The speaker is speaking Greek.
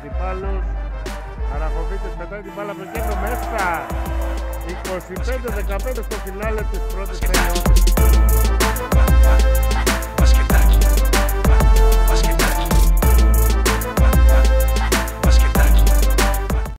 αντιπάλους. Αραχοβίτης πετάει την μπάλα από το κέντρο μέσα. 25-15 στο φινάλε της πρώτης περίοδου.